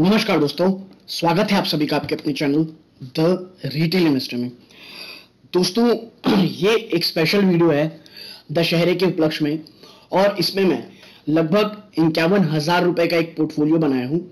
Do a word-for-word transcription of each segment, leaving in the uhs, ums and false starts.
नमस्कार दोस्तों, स्वागत है आप सभी का आपके अपने चैनल द रिटेल इन्वेस्टर में। दोस्तों, ये एक स्पेशल वीडियो है दशहरे के उपलक्ष्य में और इसमें मैं लगभग इक्यावन हजार रुपए का एक पोर्टफोलियो बनाया हूं।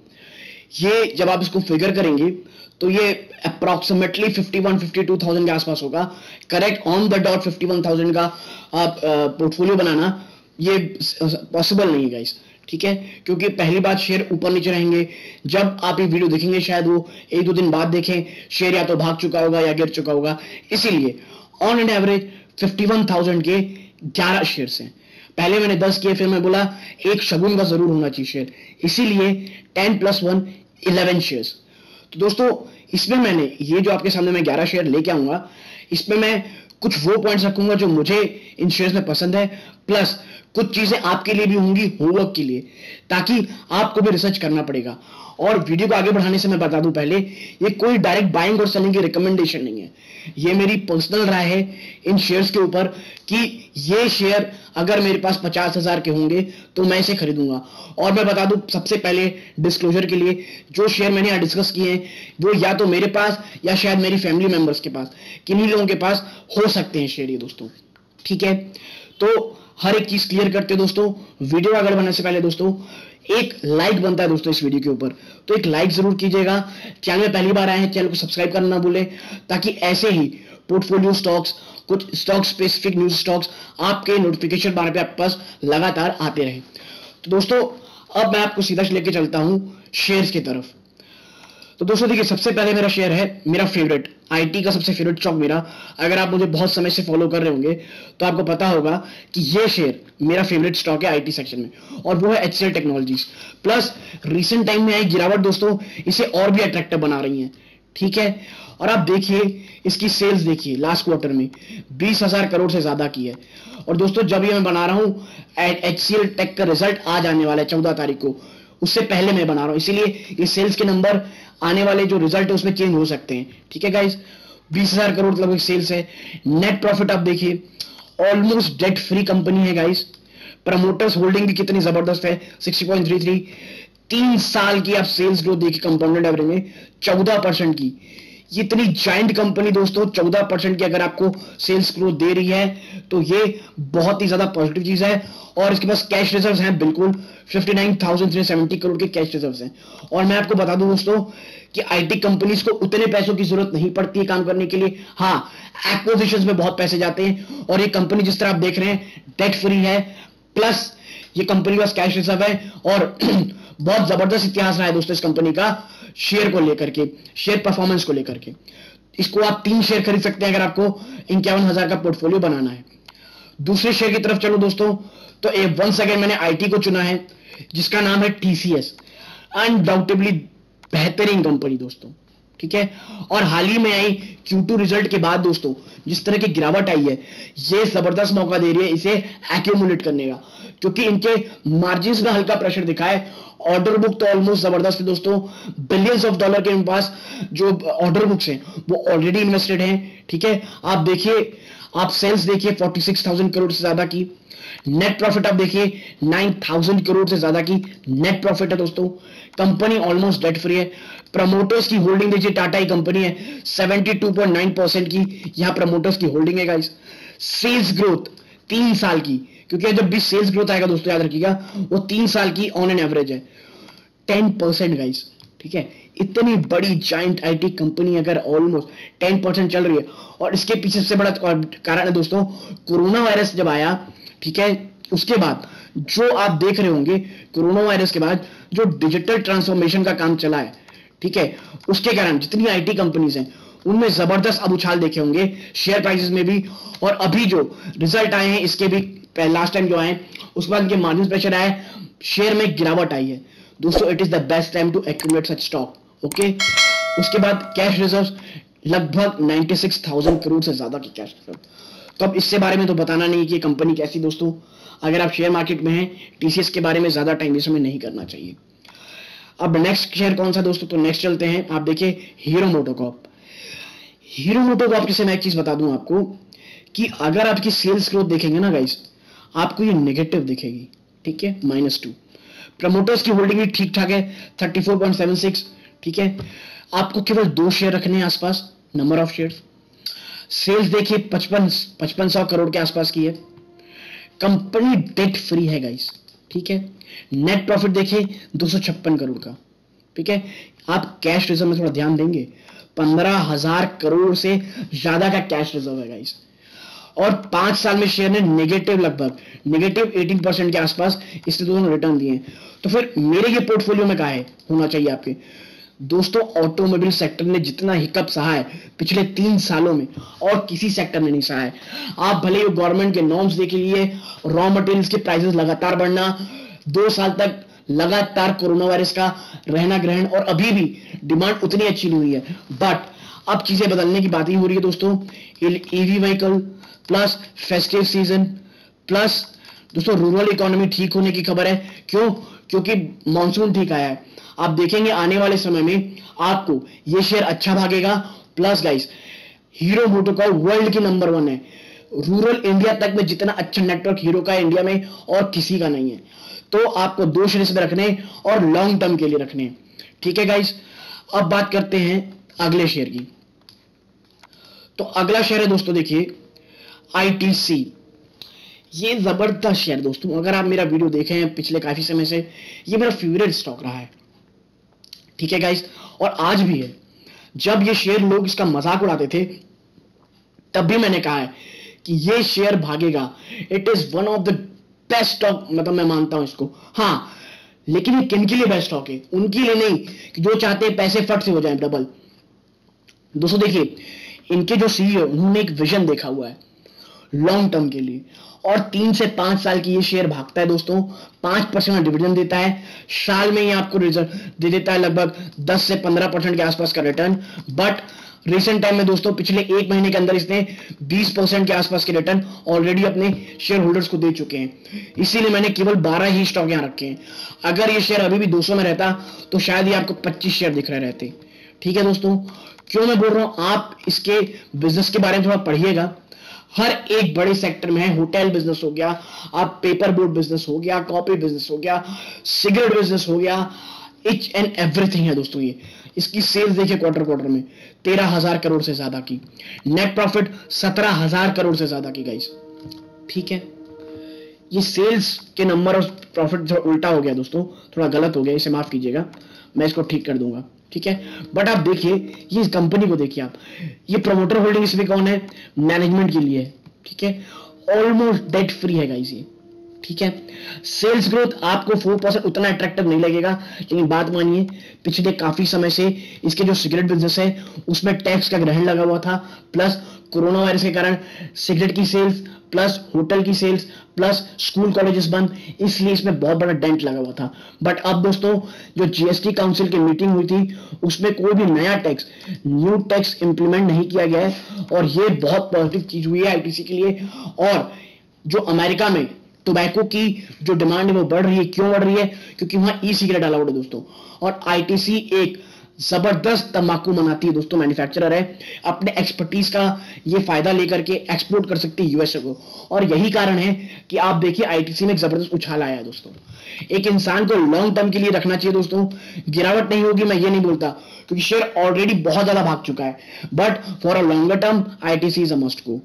ये जब आप इसको फिगर करेंगे तो ये approximately fifty one fifty two thousand के आसपास होगा। Correct on the dot fifty one thousand का आप पोर्टफोलियो बनाना ये पॉसिबल नहीं है गाइस, ठीक है, क्योंकि पहली बात शेयर ऊपर नीचे रहेंगे। जब आप ये वीडियो देखेंगे शायद वो एक दो दिन बाद देखें, शेयर या तो भाग चुका होगा या गिर चुका होगा। इसीलिए on an average fifty one thousand के ग्यारह शेयर्स हैं। पहले मैंने दस किए, फिर मैं बोला एक शगुन का जरूर होना चाहिए शेयर, इसीलिए ten plus one eleven shares. तो दोस्तों, इसमें मैंने ये जो आपके सामने मैं ग्यारह शेयर लेके आऊंगा, इसमें मैं कुछ वो पॉइंट्स रखूंगा जो मुझे इन शेयर्स में पसंद है, प्लस कुछ चीजें आपके लिए भी होंगी होमवर्क के लिए, ताकि आपको भी रिसर्च करना पड़ेगा। और वीडियो को आगे बढ़ाने से मैं बता दूं पहले, ये कोई डायरेक्ट बाइंग और सेलिंग की रिकमेंडेशन नहीं है। ये मेरी पर्सनल राय है इन शेयर्स के ऊपर कि ये शेयर अगर मेरे पास पचास हजार के होंगे तो मैं इसे खरीदूंगा। और मैं बता दूं सबसे पहले डिस्क्लोजर के लिए, जो शेयर मैंने यहाँ डिस्कस किए हैं वो या तो मेरे पास या शायद मेरी फैमिली मेंबर्स के पास, किन्हीं लोगों के पास हो सकते हैं शेयर ये दोस्तों, ठीक है। तो हर एक चीज क्लियर करते दोस्तों। वीडियो आगे बढ़ने से पहले दोस्तों एक लाइक बनता है दोस्तों इस वीडियो के ऊपर, तो एक लाइक जरूर कीजिएगा। चैनल में पहली बार आए हैं, चैनल को सब्सक्राइब करना ना भूलें, ताकि ऐसे ही पोर्टफोलियो स्टॉक्स, कुछ स्टॉक स्पेसिफिक न्यूज स्टॉक्स आपके नोटिफिकेशन बार पे आपके पास लगातार आते रहे। तो दोस्तों, अब मैं आपको सीधा लेके चलता हूं शेयर्स की तरफ। तो दोस्तों देखिए, सबसे पहले मेरा शेयर है मेरा फेवरेट, आईटी का सबसे फेवरेट स्टॉक मेरा। अगर आप मुझे बहुत समय से फॉलो कर रहे होंगे तो आपको पता होगा कि ये शेयर मेरा फेवरेट स्टॉक है आईटी सेक्शन में, और वो है HCL Technologies. Plus recent time में आई गिरावट दोस्तों इसे और भी अट्रैक्टिव बना रही है, ठीक है। और आप देखिए इसकी सेल्स देखिए, लास्ट क्वार्टर में बीस हजार करोड़ से ज्यादा की है। और दोस्तों, जब ये मैं बना रहा हूं एचसीएल टेक का रिजल्ट आज आने वाला है चौदह तारीख को, उससे पहले मैं बना रहा हूं, इसीलिए ये सेल्स के नंबर आने वाले जो रिजल्ट है उसमें चेंज हो सकते हैं, ठीक है गाइस। बीस हजार करोड़ लगभग सेल्स है। नेट प्रॉफिट आप देखिए, ऑलमोस्ट डेट फ्री कंपनी है गाइस। प्रमोटर्स होल्डिंग भी कितनी जबरदस्त है, सिक्सटी पॉइंट थ्री थ्री। तीन साल की आप सेल्स ग्रोथ देखिए कंपाउंडेड एवरेज में चौदह परसेंट की। ये इतनी जाइंट कंपनी दोस्तों चौदह परसेंट की अगर आपको सेल्स ग्रोथ दे रही है तो ये बहुत ही ज्यादा पॉजिटिव चीज है। और इसके पास कैश रिजर्व्स हैं बिल्कुल fifty nine thousand three seventy crore के कैश रिजर्व्स हैं। और मैं आपको बता दूं दोस्तों कि आईटी कंपनीज को उतने पैसों की जरूरत नहीं पड़ती है काम करने के लिए। हाँ, एक्विजिशंस में बहुत पैसे जाते हैं, और ये कंपनी जिस तरह आप देख रहे हैं डेट फ्री है, प्लस ये कंपनी के पास कैश रिजर्व है। और बहुत जबरदस्त इतिहास रहा है दोस्तों इस कंपनी का शेयर को लेकर के, शेयर परफॉर्मेंस को लेकर के। इसको आप तीन शेयर खरीद सकते हैं अगर आपको इक्यावन हजार का पोर्टफोलियो बनाना है। दूसरे शेयर की तरफ चलो दोस्तों, तो ए वंस अगेन मैंने आईटी को चुना है, जिसका नाम है टीसीएस। अनडाउटेबली बेहतरीन कंपनी दोस्तों, ठीक है। और हाल ही में आई क्यू टू रिजल्ट के बाद दोस्तों जिस तरह की गिरावट आई है, ये जबरदस्त मौका दे रही है इसे एक्यूमुलेट करने का, क्योंकि इनके मार्जिन में हल्का प्रेशर दिखा है। ऑर्डर बुक तो ऑलमोस्ट जबरदस्त है दोस्तों, बिलियंस ऑफ डॉलर के इनके पास जो ऑर्डर बुक्स हैं वो ऑलरेडी इन्वेस्टेड हैं, ठीक है। आप देखिए, आप सेल्स देखिए फोर्टी सिक्स थाउजेंड करोड़ से ज्यादा की। नेट प्रॉफिट आप देखिए नाइन थाउजेंड करोड़ से ज्यादा की नेट प्रॉफिट है दोस्तों। कंपनी ऑलमोस्ट डेट फ्री है। प्रमोटर्स की होल्डिंग देखिए, टाटा की कंपनी है, seventy two point nine percent की यहां प्रमोटर्स की होल्डिंग है गाइस। सेल्स ग्रोथ तीन साल की, क्योंकि जब भी सेल्स ग्रोथ आएगा दोस्तों याद रखिएगा वो तीन साल की ऑन एन एवरेज है टेन परसेंट गाइस, ठीक है। इतनी बड़ी जाइंट आईटी कंपनी अगर ऑलमोस्ट टेन परसेंट चल रही है, और इसके पीछे सबसे बड़ा कारण है दोस्तों कोरोना वायरस जब आया, ठीक है, उसके बाद जो आप देख रहे होंगे कोरोना वायरस के बाद जो डिजिटल ट्रांसफॉर्मेशन का काम चला है, ठीक है, उसके कारण जितनी आईटी कंपनीज हैं उनमें जबरदस्त अब उछाल देखे होंगे शेयर प्राइसेस में भी। और अभी जो रिजल्ट आए हैं इसके भी लास्ट टाइम जो आए उसके बाद इनके मार्जिन प्रेशर आए, शेयर में गिरावट आई है दोस्तों। It is the best time to accumulate such stock, okay. उसके बाद कैश रिजर्व्स लगभग नाइंटी सिक्स थाउजेंड करोड़ से ज्यादा की कैश रिजर्व। तो अब इससे बारे में तो बताना नहीं कि कंपनी कैसी दोस्तों, अगर आप शेयर मार्केट में हैं टीसीएस के बारे में ज्यादा टाइम इस समय नहीं करना चाहिए। अब नेक्स्ट शेयर कौन सा दोस्तों, तो नेक्स्ट चलते हैं। आप देखिए हीरो मोटोकॉर्प। हीरो मोटोकॉर्प से मैं एक चीज बता दूं आपको कि अगर आपकी सेल्स ग्रोथ देखेंगे ना गाइस, आपको ये नेगेटिव दिखेगी, ठीक है, माइनस टू। प्रमोटर्स की होल्डिंग भी ठीक ठाक है, thirty four point seven six. ठीक है, आपको केवल दो शेयर रखने हैं आसपास, नंबर ऑफ शेयर्स। सेल्स देखिए पचपन पचपन सौ करोड़ के आसपास की है। कंपनी डेट फ्री है गाइस। ठीक है, नेट प्रॉफिट देखिए दो सौ छप्पन करोड़ का। ठीक है, आप कैश रिजर्व में थोड़ा ध्यान देंगे, पंद्रह हजार करोड़ से ज्यादा का कैश रिजर्व है गाइस। और पांच साल में शेयर ने नेगेटिव लगभग नेगेटिव एटीन परसेंट के आसपास इसने दोनों रिटर्न दिए। तो फिर मेरे ये पोर्टफोलियो में कहा है होना चाहिए आपके दोस्तों। ऑटोमोबाइल सेक्टर ने जितना हिकअप सहा है पिछले तीन सालों में और किसी सेक्टर ने नहीं सहा है। आप भले ही गवर्नमेंट के नॉर्म्स देख लीजिए, रॉ मटेरियल्स के प्राइसेस लगातार बढ़ना, दो साल तक लगातार कोरोना वायरस का रहना ग्रहण, और अभी भी डिमांड उतनी अच्छी नहीं हुई है। बट अब चीजें बदलने की बात ही हो रही है दोस्तों। EV vehicle plus festive season plus दोस्तों रूरल इकोनॉमी ठीक होने की खबर है। क्यों? क्योंकि मॉनसून ठीक आया है। आप देखेंगे आने वाले समय में आपको ये शेयर अच्छा भागेगा। Plus guys, Hero MotoCorp world की नंबर वन है। रूरल इंडिया तक में जितना अच्छा नेटवर्क हीरो का इंडिया में और किसी का नहीं है। तो आपको दो शेयर इसमें रखने और लॉन्ग टर्म के लिए रखने। ठीक है गाइस, अब बात करते हैं अगले शेयर की। तो अगला शेयर है दोस्तों देखिए आईटीसी। ये जबरदस्त शेयर दोस्तों, अगर आप मेरा वीडियो देखे हैं पिछले काफी समय से, ये मेरा फेवरेट स्टॉक रहा है। ठीक है गाइस, और आज भी है। जब ये शेयर लोग इसका मजाक उड़ाते थे तब भी मैंने कहा है कि ये शेयर भागेगा। It is one of the best stock, मतलब मैं मानता हूं इसको। हाँ, लेकिन ये किन के लिए बेस्ट स्टॉक है? उनके लिए नहीं कि जो चाहते हैं पैसे फट से हो जाए डबल। दोस्तों देखिए, इनके जो सीईओ उन्होंने एक विजन देखा हुआ है लॉन्ग टर्म के लिए, और तीन से पांच साल की ये शेयर भागता है दोस्तों। पांच परसेंट डिविडेंड देता है, साल में ये आपको रिजल्ट दे देता है लगभग दस से पंद्रह परसेंट के आसपास का रिटर्न। बट रिसेंट टाइम में दोस्तों पिछले एक महीने के अंदर इसने बीस परसेंट के आसपास के रिटर्न ऑलरेडी अपने शेयर होल्डर्स को दे चुके हैं। इसीलिए मैंने केवल बारह ही स्टॉक यहां रखे हैं। अगर ये शेयर अभी भी दो सौ में रहता तो शायद ये आपको पच्चीस शेयर दिख रहे रहते। ठीक है दोस्तों, क्यों मैं बोल रहा हूं, आप इसके बिजनेस के बारे में थोड़ा पढ़िएगा। हर एक बड़े सेक्टर में है, होटल बिजनेस हो गया, आप पेपर बोर्ड बिजनेस हो गया, कॉपी बिजनेस हो गया, सिगरेट बिजनेस हो गया, इच एंड एवरीथिंग है दोस्तों। ये इसकी सेल्स देखिए क्वार्टर क्वार्टर में तेरह हजार करोड़ से ज्यादा की, नेट प्रॉफिट सत्रह हजार करोड़ से ज्यादा की गाइस। ठीक है, ये सेल्स के नंबर और प्रॉफिट थोड़ा उल्टा हो गया दोस्तों, थोड़ा गलत हो गया, इसे माफ कीजिएगा, मैं इसको ठीक कर दूंगा। ठीक है, बट आप देखिए ये कंपनी को देखिए आप, ये प्रमोटर होल्डिंग इसमें कौन है? मैनेजमेंट के लिए है। ठीक है, ऑलमोस्ट डेट फ्री है गाइस ये। ठीक है, सेल्स ग्रोथ आपको फोर परसेंट उतना अट्रैक्टिव नहीं लगेगा, लेकिन बात मानिए पिछले काफी समय से इसके जो सिगरेट बिजनेस है उसमें टैक्स का ग्रहण लगा हुआ था, प्लस कोरोना वायरस के कारण सिगरेट की सेल्स प्लस होटल की सेल्स प्लस स्कूल कॉलेजेस बंद, इसलिए इसमें बहुत बड़ा डेंट लगा हुआ था। बट अब दोस्तों जो जीएसटी काउंसिल की मीटिंग हुई थी उसमें कोई भी नया टैक्स न्यू टैक्स इंप्लीमेंट नहीं किया गया है, और ये बहुत पॉजिटिव चीज हुई है आईटीसी के लिए। और जो अमेरिका में टोबैको की जो डिमांड है वो बढ़ रही है। क्यों बढ़ रही है? क्योंकि वहां ई सिगरेट अलाउड है दोस्तों, और आईटीसी एक जबरदस्त तंबाकू बनाती है दोस्तों, मैन्युफैक्चरर है, अपने एक्सपर्टीज का ये फायदा लेकर के एक्सपोर्ट कर सकती है यूएसए को। और यही कारण है कि आप देखिए आईटीसी में एक जबरदस्त उछाल आया है दोस्तों। एक इंसान को लॉन्ग टर्म के लिए रखना चाहिए दोस्तों, गिरावट नहीं होगी मैं ये नहीं बोलता, क्योंकि शेयर ऑलरेडी बहुत ज्यादा भाग चुका है, but for a longer term ITC is a must go.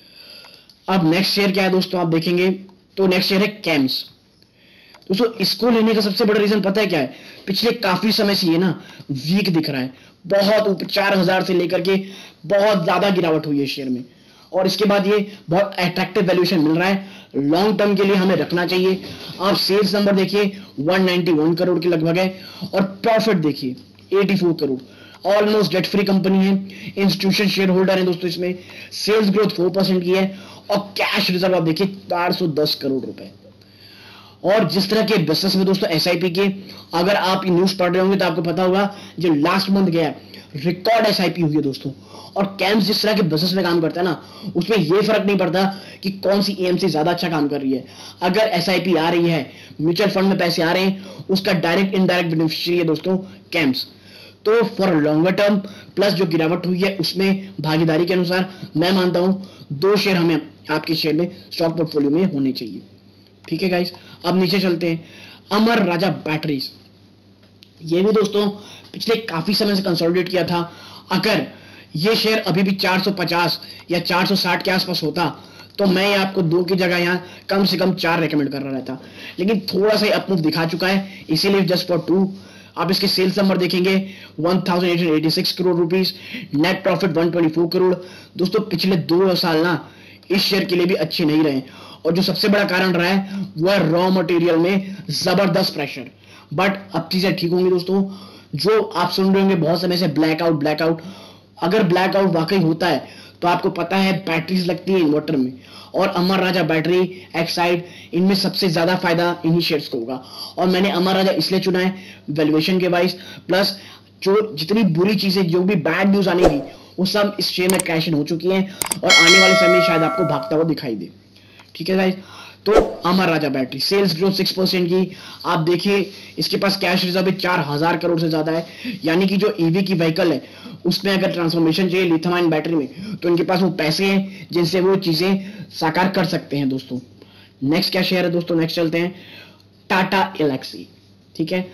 अब नेक्स्ट शेयर क्या है दोस्तों, आप देखेंगे तो नेक्स्ट शेयर है कैम्स। दोस्तों इसको लेने का सबसे बड़ा रीजन पता है क्या है? पिछले काफी समय से ये ना वीक दिख रहा है, बहुत ऊपर चार हजार से लेकर के बहुत ज्यादा गिरावट हुई है शेयर में, और इसके बाद ये बहुत अट्रैक्टिव वैल्यूएशन मिल रहा है, लॉन्ग टर्म के लिए हमें रखना चाहिए। आप सेल्स नंबर देखिए एक सौ इक्यानवे करोड़ के लगभग है, और प्रॉफिट देखिए चौरासी crore, almost debt free company है, इंस्टीट्यूशन शेयर होल्डर है दोस्तों इसमें, सेल्स ग्रोथ फोर परसेंट की है, और कैश रिजर्व आप देखिए चार सौ दस करोड़ रुपए। और जिस तरह के बिजनेस में दोस्तों एसआईपी के, अगर आप ये न्यूज पढ़ रहे होंगे तो आपको पता होगा जो लास्ट मंथ गया रिकॉर्ड एसआईपी हुई है दोस्तों। और कैम्स जिस तरह के बिजनेस में काम करता है ना, उसमें यह फर्क नहीं पड़ता कि कौन सी एएमसी ज्यादा अच्छा काम कर रही है, अगर एसआईपी आ रही है, म्यूचुअल फंड में पैसे आ रहे हैं, उसका डायरेक्ट इनडायरेक्ट बेनिफिशियरी है दोस्तों कैम्स। तो फॉर लॉन्गर टर्म प्लस जो गिरावट हुई है उसमें भागीदारी के अनुसार मैं मानता हूं दो शेयर हमें आपके शेयर में स्टॉक पोर्टफोलियो में होने चाहिए। ठीक है गाइस, अब नीचे चलते हैं। अमर राजा बैटरीज, ये भी दोस्तों पिछले काफी समय से कंसोलिडेट किया था। अगर ये शेयर अभी भी चार सौ पचास या चार सौ साठ के आसपास होता तो मैं आपको दो की जगह यहाँ कम से कम चार रेकमेंड कर रहा रहता, लेकिन थोड़ा सा अप मूव दिखा चुका है, इसीलिए जस्ट फॉर टू। आप इसके सेल्स नंबर देखेंगे अठारह सौ छियासी करोड़ रुपीस, नेट प्रॉफिट एक सौ चौबीस करोड़। दोस्तों पिछले दो साल ना इस शेयर के लिए भी अच्छे नहीं रहे, और जो सबसे बड़ा कारण रहा है वो है रॉ मटेरियल में जबरदस्त प्रेशर। बट अब चीजें ठीक होंगी दोस्तों। जो आप सुन रहे होंगे बहुत समय से ब्लैकआउट ब्लैकआउट, अगर ब्लैकआउट वाकई होता है तो आपको पता है बैटरीज लगती है इन्वर्टर में, और अमर राजा बैटरी, एक्साइड, इनमें सबसे ज्यादा फायदा इन्हीं शेयर्स को होगा। और मैंने अमर राजा इसलिए चुना है वैल्यूएशन के वाइज, प्लस जो जितनी बुरी चीजें, जो भी बैड न्यूज आने की, वो सब इस शेयर में कैश इन हो चुकी हैं, और आने वाले समय में शायद आपको भागता हुआ दिखाई दे। ठीक है गाइस, तो Amar Raja battery sales growth six percent की। आप देखिए इसके पास कैश रिजर्व चार हजार करोड़ से ज्यादा है, यानी कि जो ईवी की व्हीकल है उसमें अगर ट्रांसफॉर्मेशन चाहिए लिथियम आयन बैटरी में, तो इनके पास वो पैसे हैं जिनसे वो चीजें साकार कर सकते हैं दोस्तों। नेक्स्ट क्या शेयर है दोस्तों, नेक्स्ट चलते हैं टाटा एलेक्सी। ठीक है,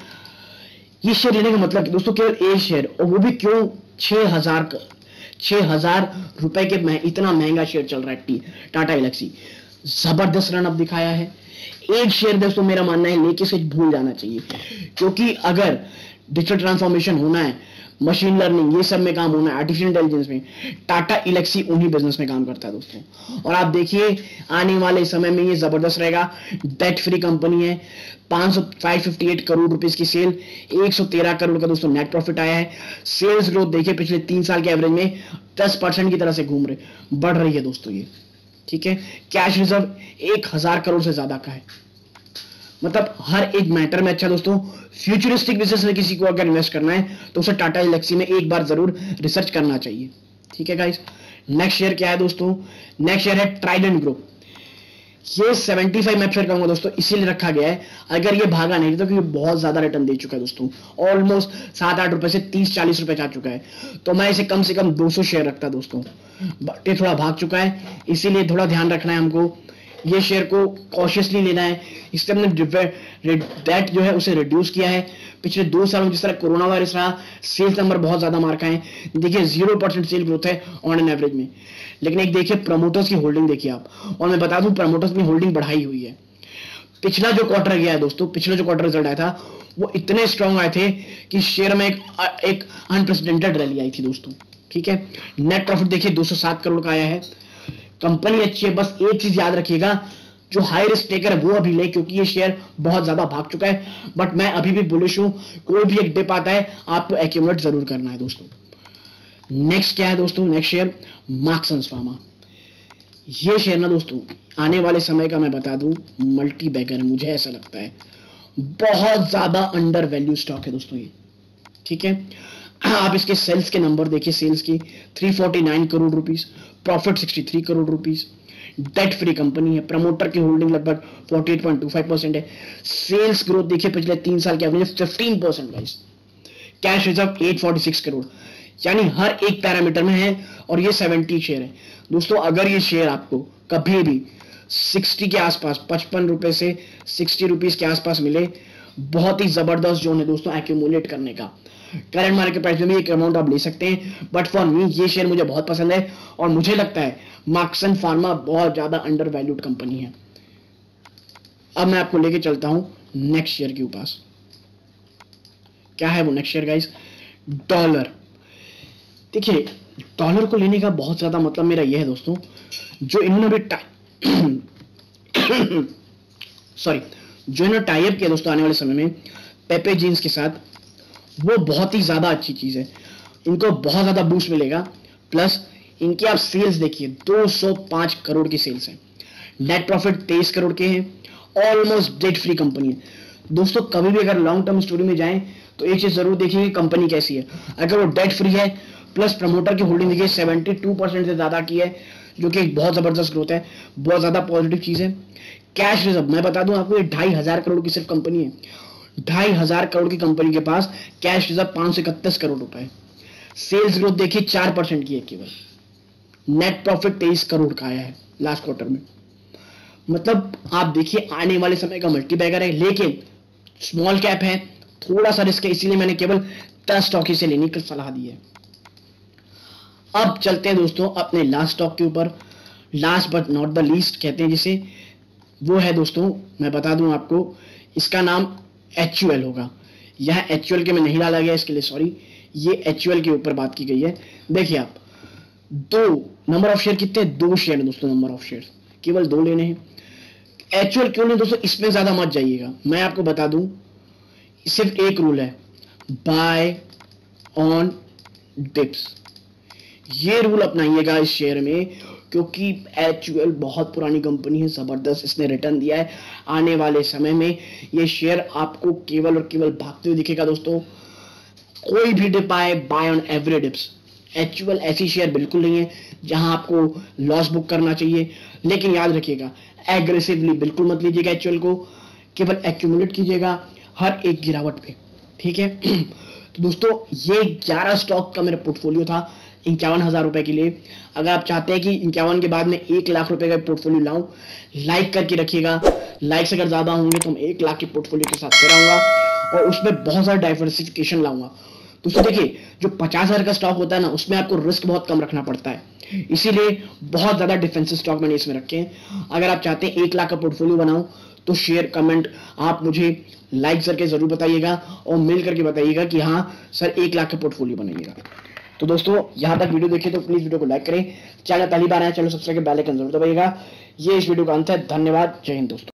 ये शेयर लेने का मतलब दोस्तों केवल एक शेयर, और वो भी क्यों छह हजार छह हजार रुपए के मह, इतना महंगा शेयर चल रहा है टाटा एलेक्सी। जबरदस्त रन अप दिखाया है। एक शेयर दोस्तों मेरा मानना है लेके से भूल जाना चाहिए, क्योंकि अगर डिजिटल ट्रांसफॉर्मेशन होना है, मशीन लर्निंग, ये सब में काम होना है, आर्टिफिशियल इंटेलिजेंस में, टाटा एलेक्सी उन्हीं बिजनेस में काम करता है दोस्तों। और आप देखिए आने वाले समय में ये जबरदस्त रहेगा। डेट फ्री कंपनी है, पांच सौ अट्ठावन करोड़ रुपीस की सेल, एक सौ तेरह करोड़ का दोस्तों नेट प्रॉफिट आया है। सेल्स ग्रोथ देखिए पिछले तीन साल के एवरेज में दस परसेंट की तरह से घूम रहे, बढ़ रही है दोस्तों ये। ठीक है, कैश रिजर्व एक हजार करोड़ से ज्यादा का है, मतलब हर एक मैटर में अच्छा दोस्तों। फ्यूचरिस्टिक बिजनेस में किसी को अगर इन्वेस्ट करना है तो उसे टाटा एलेक्सी में एक बार जरूर रिसर्च करना चाहिए। ठीक है गाइस, नेक्स्ट शेयर क्या है दोस्तों, नेक्स्ट शेयर है ट्राइडेंट ग्रुप। ये पचहत्तर मैं शेयर कहूंगा दोस्तों, इसीलिए रखा गया है, अगर ये भागा नहीं तो क्योंकि बहुत ज्यादा रिटर्न दे चुका है दोस्तों, ऑलमोस्ट सात आठ रुपए से तीस चालीस रुपए जा चुका है, तो मैं इसे कम से कम दो सौ शेयर रखता दोस्तों, बट ये थोड़ा भाग चुका है, इसीलिए थोड़ा ध्यान रखना है हमको। ये शेयर को कॉशियसली लेना है, इससे हमने डेट जो है उसे रिड्यूस किया है। पिछले दो सालों में जिस तरह कोरोना वायरस रहा, सेल्स नंबर बहुत ज्यादा मार खाए, देखिए जीरो परसेंट सेल ग्रोथ है ऑन एन एवरेज में। लेकिन एक देखिए प्रमोटर्स की होल्डिंग देखिए आप, और मैं बता दूं प्रमोटर्स की होल्डिंग बढ़ाई हुई है। पिछला जो क्वार्टर गया है दोस्तों, पिछला जो क्वार्टर रिजल्ट आया था वो इतने स्ट्रॉन्ग आए थे कि शेयर में एक एक अनप्रेसिडेंटेड रैली आई थी दोस्तों। ठीक है, नेट प्रॉफिट देखिए दो सौ सात करोड़ का आया है। कंपनी अच्छी है, बस एक चीज याद रखिएगा, जो हाई रिस्क टेकर है वो अभी ले, क्योंकि ये शेयर बहुत ज्यादा भाग चुका है। बट मैं अभी भी बुलिश हूं, कोई भी एक डिप आता है आपको एक्यूमुलेट जरूर करना है दोस्तों। नेक्स्ट क्या है दोस्तों, नेक्स्ट शेयर मार्क्संस फार्मा। ये शेयर ना दोस्तों आने वाले समय का मैं बता दूं मल्टी बैगर है, मुझे ऐसा लगता है बहुत ज्यादा अंडर वैल्यू स्टॉक है दोस्तों ये। ठीक है, आप इसके सेल्स के नंबर देखिए, सेल्स की तीन सौ उनचास करोड़ रुपीस, प्रॉफिट तिरसठ crore rupees, debt free company है, प्रमोटर की होल्डिंग लगभग अड़तालीस पॉइंट दो पाँच परसेंट है। सेल्स ग्रोथ देखिए पिछले तीन साल के एवरेज पंद्रह परसेंट गाइस। कैश रिजर्व आठ सौ छियालीस करोड़, यानी हर एक पैरामीटर में है, और ये सत्तर शेयर है दोस्तों। अगर ये शेयर आपको कभी भी साठ के आसपास, पचपन रुपए से साठ रुपीस के आसपास मिले, बहुत ही जबरदस्त जोन है दोस्तों एक्यूमुलेट करने का। करंट मार्केट प्राइस में भी एक अमाउंट आप ले सकते हैं, बट फॉर मी ये शेयर मुझे बहुत पसंद है, और मुझे लगता है मार्क्सन फार्मा बहुत ज्यादा अंडर वैल्यूड कंपनी है। अब मैं आपको लेके चलता हूं नेक्स्ट शेयर के पास। क्या है वो नेक्स्ट शेयर गाइस, डॉलर। देखिए डॉलर को लेने का बहुत ज्यादा मतलब मेरा यह है दोस्तों, जो इन्होंने भी सॉरी जो इन्होंने टाई अप किया दोस्तों आने वाले समय में पेपे जीन्स के साथ, वो बहुत ही ज्यादा अच्छी चीज है, इनको बहुत ज्यादा बूस्ट मिलेगा। प्लस इनके आप सेल्स देखिए दो सौ पाँच करोड़ की सेल्स है, नेट प्रॉफिट तेईस करोड़ के हैं, ऑलमोस्ट डेट फ्री कंपनी है दोस्तों। कभी भी अगर लॉन्ग टर्म स्टोरी में जाएं तो एक चीज जरूर देखिए कंपनी कैसी है। अगर वो डेट फ्री है, प्लस प्रमोटर की होल्डिंग देखिए बहत्तर परसेंट से ज्यादा की है, जो कि एक बहुत जबरदस्त ग्रोथ है, बहुत ज्यादा पॉजिटिव चीज है। कैश रिजर्व मैं बता दूं आपको, ये ढाई हजार करोड़ की सिर्फ कंपनी है, ढाई हजार करोड़ की कंपनी के पास कैश रिजर्व पांच सौ इकतीस करोड़ रुपए। सेल्स ग्रोथ देखिए चार परसेंट की है केवल, नेट प्रॉफिट तेईस करोड़ का आया है लास्ट क्वार्टर में। मतलब आप देखिए आने वाले समय का मल्टी बैगर है, लेकिन स्मॉल कैप है, थोड़ा सा रिस्क है, इसीलिए मैंने केवल दस स्टॉक ही से लेने की सलाह दी है। अब चलते हैं दोस्तों अपने लास्ट स्टॉक के ऊपर, last but not the least कहते हैं जिसे, वो है दोस्तों, मैं बता दूं आपको, इसका नाम एच यू एल होगा। यह एच यू एल के में नहीं डाला गया, इसके लिए सॉरी, ये एच यू एल के ऊपर बात की गई है। देखिए आप, दो नंबर ऑफ शेयर कितने, दो शेयर है दोस्तों, नंबर ऑफ शेयर केवल दो लेने हैं। एच यू एल क्यों नहीं दोस्तों, इसमें ज्यादा मत जाइएगा, मैं आपको बता दूं, सिर्फ एक रूल है, बाय ऑन डिप्स। ये रूल अपनाइएगा इस शेयर में, क्योंकि एच यू एल बहुत पुरानी कंपनी है, जबरदस्त इसने रिटर्न दिया है। आने वाले समय में ये शेयर आपको केवल और केवल भागते हुए दिखेगा दोस्तों। कोई भी डिप आए, buy on every dips. H U L ऐसी शेयर बिल्कुल नहीं है जहां आपको लॉस बुक करना चाहिए, लेकिन याद रखिएगा एग्रेसिवली बिल्कुल मत लीजिएगा एच यू एल को, केवल एक्यूमुलेट कीजिएगा हर एक गिरावट पे, ठीक है। तो दोस्तों ये ग्यारह स्टॉक का मेरा पोर्टफोलियो था इक्यावन हजार रुपए के लिए। अगर आप चाहते हैं कि इक्यावन के बाद में एक लाख रुपए का पोर्टफोलियो लाऊं, लाइक करके रखिएगा। लाइक्स अगर ज्यादा होंगे तो हम एक लाख के पोर्टफोलियो के साथ फिर आऊंगा और उसमें बहुत सारा डाइवर्सिफिकेशन लाऊंगा। दोस्तों देखिए, जो पचास हजार का स्टॉक होता है ना, उसमें आपको रिस्क बहुत कम रखना पड़ता है, इसीलिए बहुत ज्यादा डिफेंसिव स्टॉक मैंने इसमें रखे हैं। अगर आप चाहते हैं एक लाख का पोर्टफोलियो बनाऊं तो शेयर कमेंट आप मुझे लाइक करके जरूर बताइएगा और मेल करके बताइएगा कि हाँ सर एक लाख का पोर्टफोलियो बनाइएगा। तो दोस्तों यहां तक वीडियो देखिए तो प्लीज वीडियो को लाइक करें, चैनल पहली बार आए चैनल सब्सक्राइब बेल आइकन जरूर दबाइएगा। ये इस वीडियो का अंत है, धन्यवाद, जय हिंद दोस्तों।